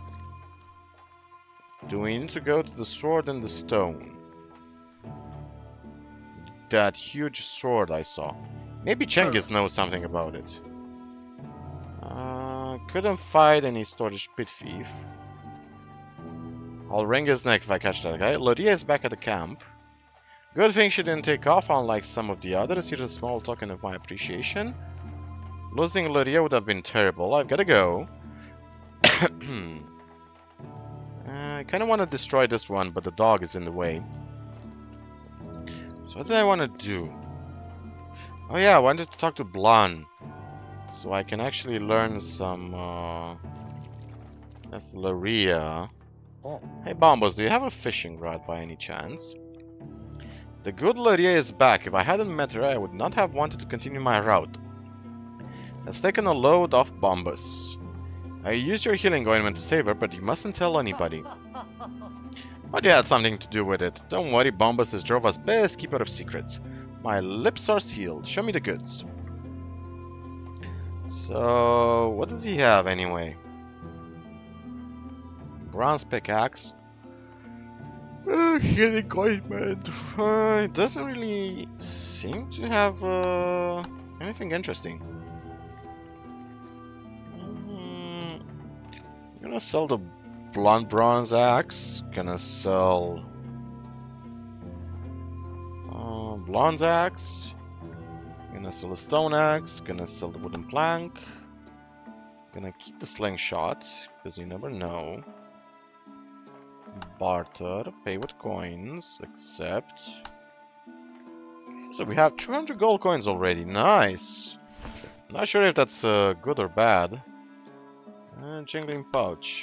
Do we need to go to the sword and the stone? That huge sword I saw. Maybe Cengiz knows something about it. Uh, couldn't fight any storage pit thief. I'll wring his neck if I catch that guy. Loria is back at the camp. Good thing she didn't take off unlike some of the others. Here's a small token of my appreciation. Losing Loria would have been terrible. I've gotta go. uh, I kinda wanna destroy this one, but the dog is in the way. So what do I wanna do? Oh yeah, I wanted to talk to Blan. So I can actually learn some, uh... That's Loria. Oh. Hey Bombos, do you have a fishing rod by any chance? The good Loria is back. If I hadn't met her, I would not have wanted to continue my route. Has taken a load off Bombus. I used your healing ointment to save her, but you mustn't tell anybody. But you had something to do with it. Don't worry, Bombus is Drova's best keeper of secrets. My lips are sealed. Show me the goods. So, what does he have anyway? Bronze pickaxe. Uh, healing ointment. Uh, it doesn't really seem to have uh, anything interesting. Mm, I'm gonna sell the blunt bronze axe. Gonna sell uh, bronze axe. Gonna sell a stone axe. Gonna sell the wooden plank. Gonna keep the slingshot because you never know. Barter, pay with coins, accept. So we have two hundred gold coins already, nice. Not sure if that's uh, good or bad. Uh, jingling pouch.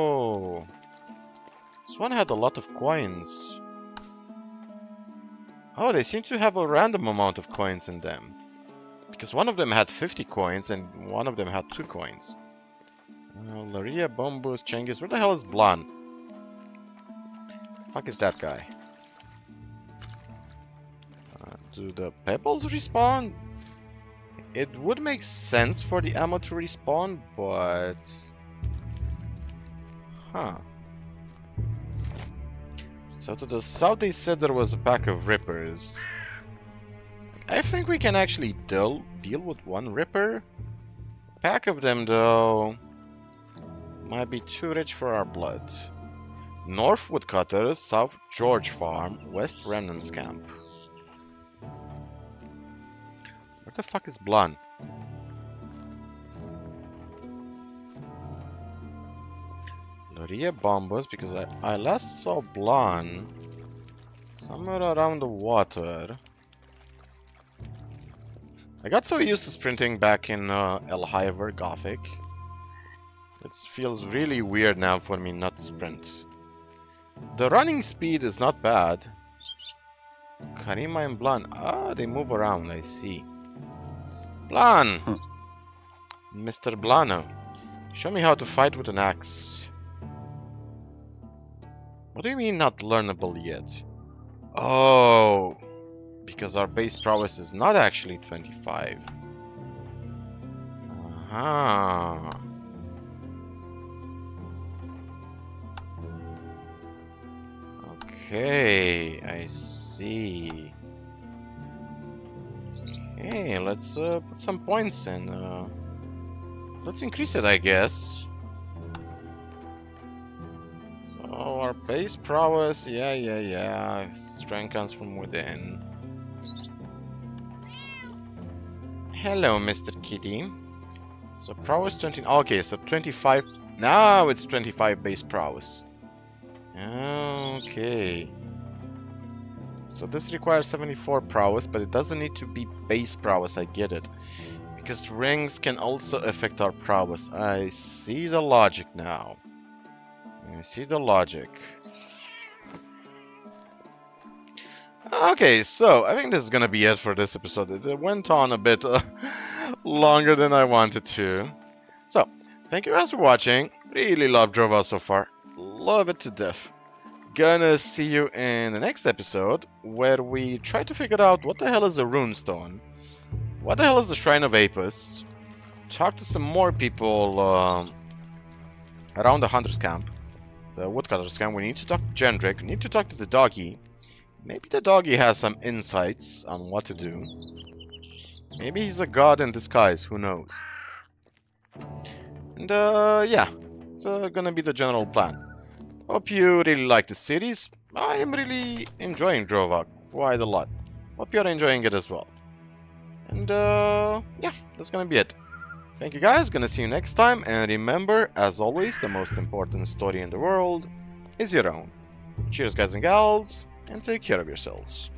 Oh, this one had a lot of coins. Oh, they seem to have a random amount of coins in them. Because one of them had fifty coins and one of them had two coins. Uh, Laria, Bombus, Chengiz. Where the hell is Blan? Fuck is that guy? Uh, do the pebbles respawn? It would make sense for the ammo to respawn, but... Huh. So to the south they said there was a pack of rippers. I think we can actually deal, deal with one ripper. A pack of them though might be too rich for our blood. North Woodcutters, South George Farm, West Remnants Camp. Where the fuck is Blan? Loria Bombus, because I, I last saw Blan somewhere around the water. I got so used to sprinting back in uh, Elhiver Gothic. It feels really weird now for me not to sprint. The running speed is not bad. Karima and Blan. Ah, they move around, I see. Blan! Hmm. Mister Blano. Show me how to fight with an axe. What do you mean not learnable yet? Oh, because our base prowess is not actually twenty-five. Aha. Okay, I see. Okay, let's uh, put some points in. Uh, let's increase it, I guess. So our base prowess, yeah, yeah, yeah. Strength comes from within. Hello, Mister Kitty. So prowess twenty. Okay, so twenty-five. Now it's twenty-five base prowess. Okay. So this requires seventy-four prowess, but it doesn't need to be base prowess, I get it. Because rings can also affect our prowess. I see the logic now. I see the logic. Okay, so I think this is gonna be it for this episode. It went on a bit uh, longer than I wanted to. So, thank you guys for watching. Really love Drova so far. Love it to death. Gonna see you in the next episode, where we try to figure out what the hell is a runestone, what the hell is the Shrine of Apis, talk to some more people uh, around the Hunter's Camp, the Woodcutter's Camp. We need to talk to Jendrik, we need to talk to the doggy. Maybe the doggy has some insights on what to do. Maybe he's a god in disguise, who knows. And uh, yeah, it's uh, gonna be the general plan. Hope you really like the series. I am really enjoying Drova quite a lot. Hope you're enjoying it as well. And uh, yeah, that's gonna be it. Thank you guys, gonna see you next time. And remember, as always, the most important story in the world is your own. Cheers guys and gals, and take care of yourselves.